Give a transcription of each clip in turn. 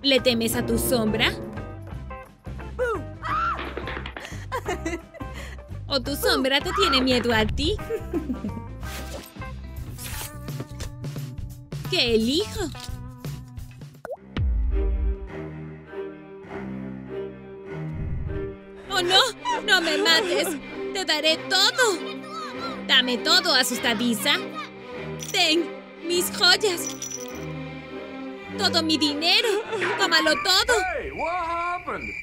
¿Le temes a tu sombra? ¿O tu sombra te tiene miedo a ti? ¿Qué elijo? ¡Oh, no! ¡No me mates! ¡Te daré todo! ¡Dame todo, asustadiza! ¡Ten mis joyas! ¡Todo mi dinero! ¡Tómalo todo! Hey, what happened?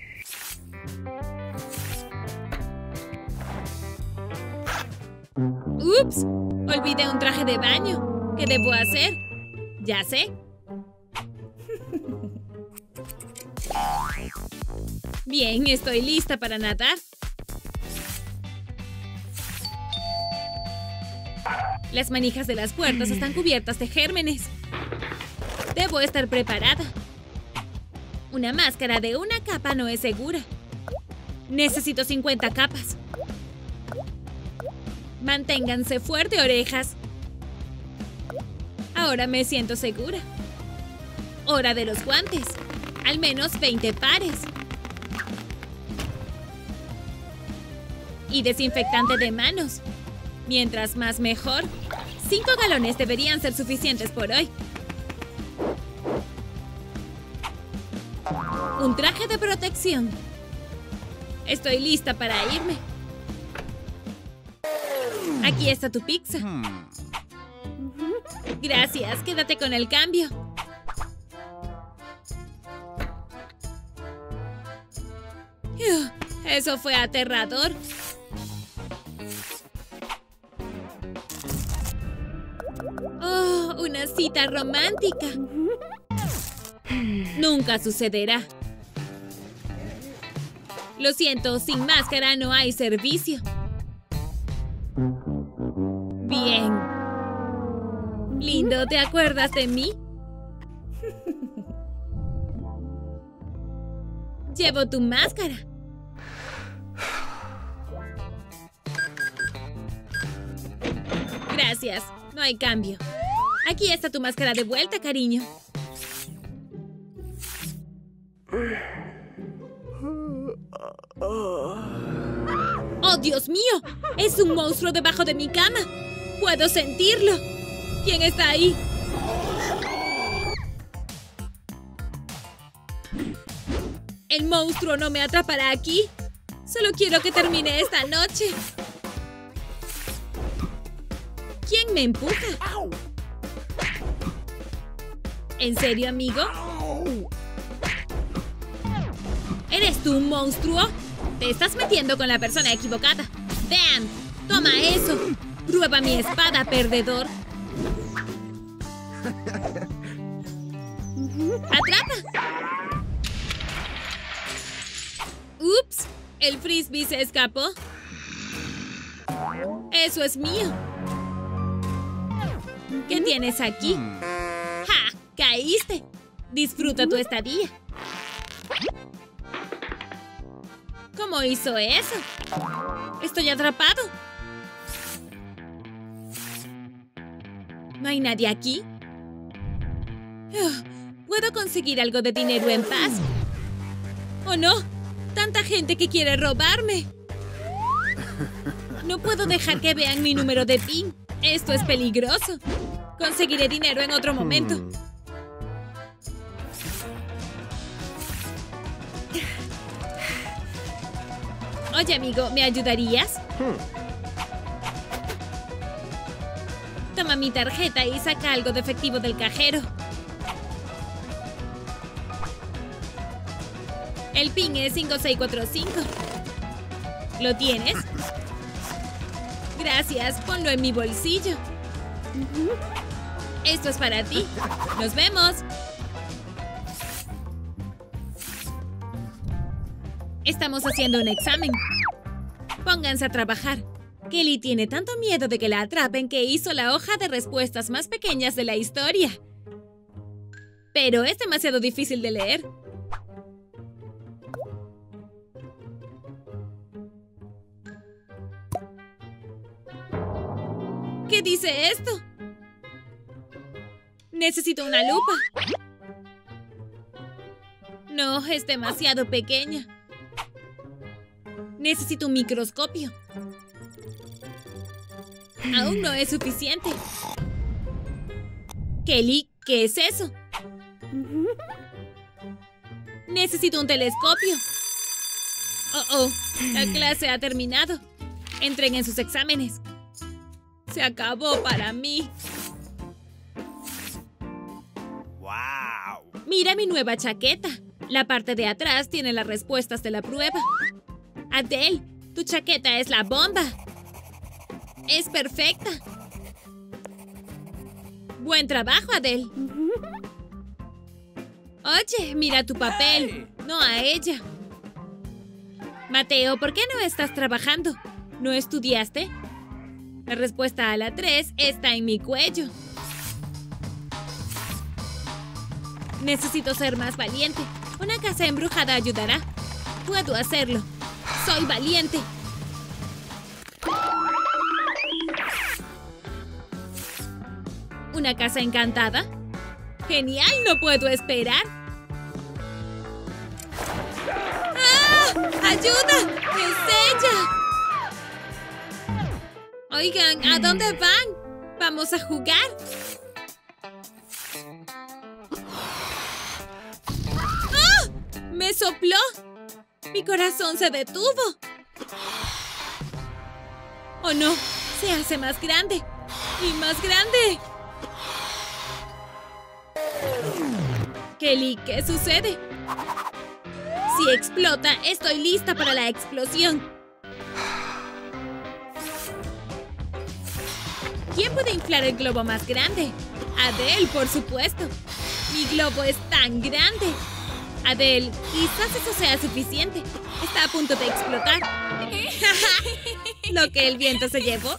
¡Ups! Olvidé un traje de baño. ¿Qué debo hacer? Ya sé. Bien, estoy lista para nadar. Las manijas de las puertas están cubiertas de gérmenes. Debo estar preparada. Una máscara de una capa no es segura. Necesito 50 capas. Manténganse fuerte, orejas. Ahora me siento segura. Hora de los guantes. Al menos 20 pares. Y desinfectante de manos. Mientras más mejor. 5 galones deberían ser suficientes por hoy. Un traje de protección. Estoy lista para irme. Aquí está tu pizza. Gracias, quédate con el cambio. Eso fue aterrador. Oh, una cita romántica. Nunca sucederá. Lo siento, sin máscara no hay servicio. Bien. Lindo, ¿te acuerdas de mí? Llevo tu máscara. Gracias, no hay cambio. Aquí está tu máscara de vuelta, cariño. ¡Oh, Dios mío! ¡Es un monstruo debajo de mi cama! ¡Puedo sentirlo! ¿Quién está ahí? El monstruo no me atrapará aquí. Solo quiero que termine esta noche. ¿Quién me empuja? ¿En serio, amigo? ¿Eres tú un monstruo? Te estás metiendo con la persona equivocada. ¡Bam! ¡Toma eso! ¡Prueba mi espada, perdedor! ¡Atrapa! ¡Ups! El frisbee se escapó. ¡Eso es mío! ¿Qué tienes aquí? ¡Ja! ¡Caíste! Disfruta tu estadía. ¿Cómo hizo eso? Estoy atrapado. ¿No hay nadie aquí? ¿Puedo conseguir algo de dinero en paz? ¡Oh, no! ¡Tanta gente que quiere robarme! No puedo dejar que vean mi número de PIN. Esto es peligroso. Conseguiré dinero en otro momento. Oye, amigo, ¿me ayudarías? Toma mi tarjeta y saca algo de efectivo del cajero. El PIN es 5645. ¿Lo tienes? Gracias, ponlo en mi bolsillo. Esto es para ti. ¡Nos vemos! Estamos haciendo un examen. Pónganse a trabajar. Kelly tiene tanto miedo de que la atrapen que hizo la hoja de respuestas más pequeñas de la historia. Pero es demasiado difícil de leer. ¿Qué dice esto? Necesito una lupa. no, es demasiado pequeña. Necesito un microscopio. Aún no es suficiente. Kelly, ¿qué es eso? Necesito un telescopio. Oh, la clase ha terminado. Entren en sus exámenes. Se acabó para mí. ¡Wow! Mira mi nueva chaqueta. La parte de atrás tiene las respuestas de la prueba. Adele, tu chaqueta es la bomba. Es perfecta. Buen trabajo, Adele. Oye, mira tu papel. No a ella. Mateo, ¿por qué no estás trabajando? ¿No estudiaste? La respuesta a la 3 está en mi cuello. Necesito ser más valiente. Una casa embrujada ayudará. Puedo hacerlo. Soy valiente. ¿Una casa encantada? ¡Genial! ¡No puedo esperar! ¡Ah! ¡Ayuda! ¡Es ella! Oigan, ¿a dónde van? ¿Vamos a jugar? ¡Ah! ¡Me sopló! ¡Mi corazón se detuvo! ¡Oh, no! Se hace más grande. ¡Y más grande! Kelly, ¿qué sucede? Si explota, estoy lista para la explosión. ¿Quién puede inflar el globo más grande? Adele, por supuesto. Mi globo es tan grande. Adele, quizás eso sea suficiente. Está a punto de explotar. Lo que el viento se llevó.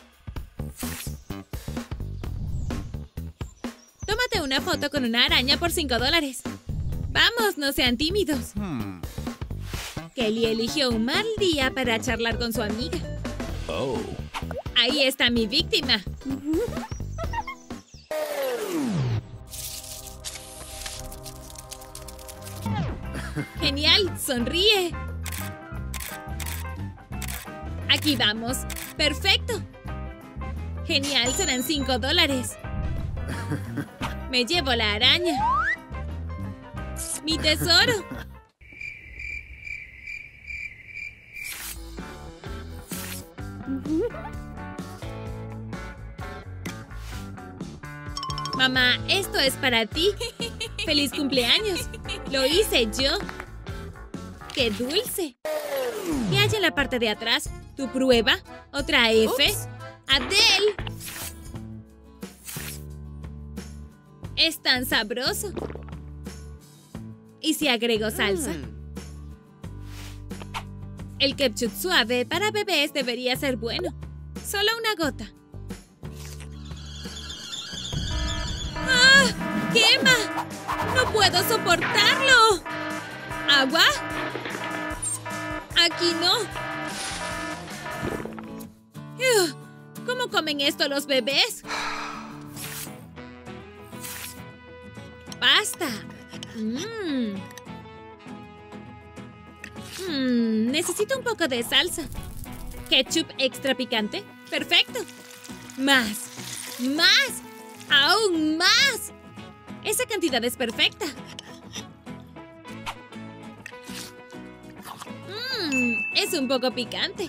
Tómate una foto con una araña por $5. Vamos, no sean tímidos. Kelly eligió un mal día para charlar con su amiga. Oh. Ahí está mi víctima. Genial, sonríe. Aquí vamos. Perfecto. Genial, serán $5. Me llevo la araña. ¡Mi tesoro! Mamá, esto es para ti. ¡Feliz cumpleaños! ¡Lo hice yo! ¡Qué dulce! ¿Qué hay en la parte de atrás? ¿Tu prueba? ¿Otra F? Ups. ¡Adele! Es tan sabroso. ¿Y si agrego salsa? El ketchup suave para bebés debería ser bueno. Solo una gota. ¡Ah! ¡Quema! ¡No puedo soportarlo! ¿Agua? Aquí no. ¿Cómo comen esto los bebés? ¡Pasta! Necesito un poco de salsa. ¿Ketchup extra picante? ¡Perfecto! ¡Más! ¡Más! ¡Aún más! Esa cantidad es perfecta. Es un poco picante.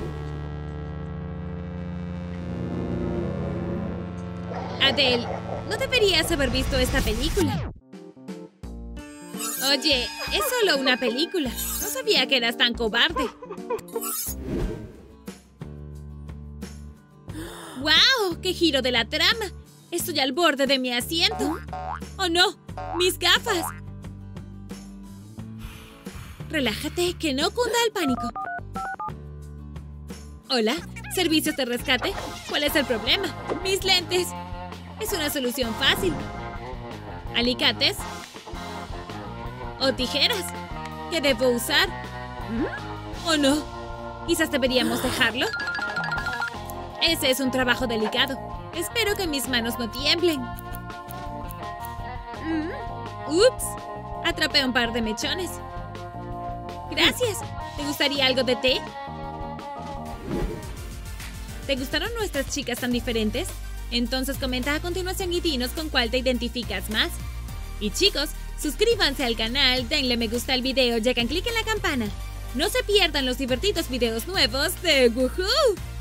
Adele, no deberías haber visto esta película. Oye, es solo una película. No sabía que eras tan cobarde. ¡Wow! ¡Qué giro de la trama! Estoy al borde de mi asiento. ¡Oh, no! ¡Mis gafas! Relájate, que no cunda el pánico. Hola, ¿servicios de rescate? ¿Cuál es el problema? ¡Mis lentes! Es una solución fácil. ¿Alicates? ¿O tijeras? ¿Qué debo usar? ¿O no? ¿Quizás deberíamos dejarlo? Ese es un trabajo delicado. Espero que mis manos no tiemblen. ¡Ups! Atrapé un par de mechones. Gracias. ¿Te gustaría algo de té? ¿Te gustaron nuestras chicas tan diferentes? Entonces comenta a continuación y dinos con cuál te identificas más. Y chicos, suscríbanse al canal, denle me gusta al video y hagan clic en la campana. No se pierdan los divertidos videos nuevos de Woohoo.